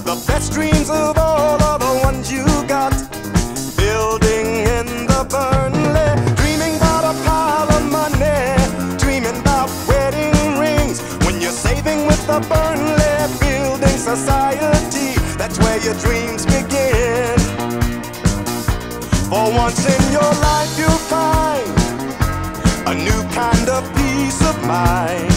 The best dreams of all are the ones you got. Building in the Burnley, dreaming about a pile of money, dreaming about wedding rings. When you're saving with the Burnley, building society, that's where your dreams begin. For once in your life you'll find a new kind of peace of mind.